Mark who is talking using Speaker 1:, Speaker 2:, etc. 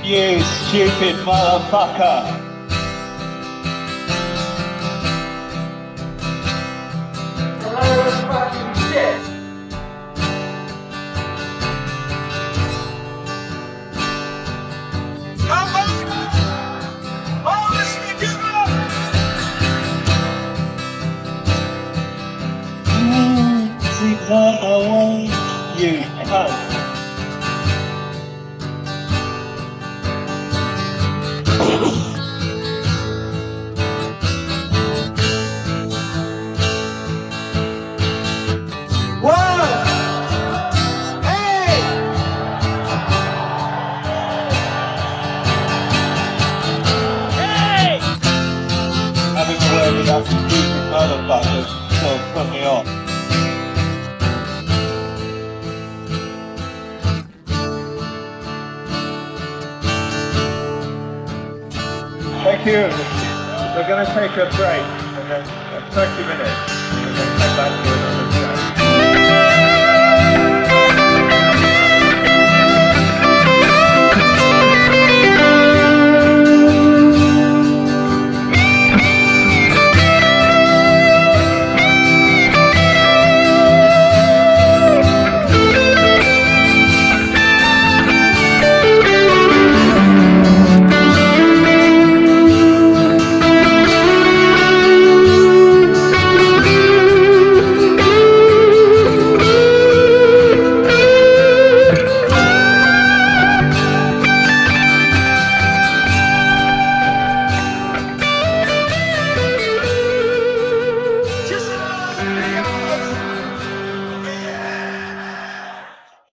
Speaker 1: You stupid motherfucker!
Speaker 2: Hello, fucking shit!
Speaker 3: Come back! All this together!
Speaker 1: Take that away, you cunt! That stupid motherfucker so put me off. Thank you. We're going to take a break and then 30 minutes and then come back.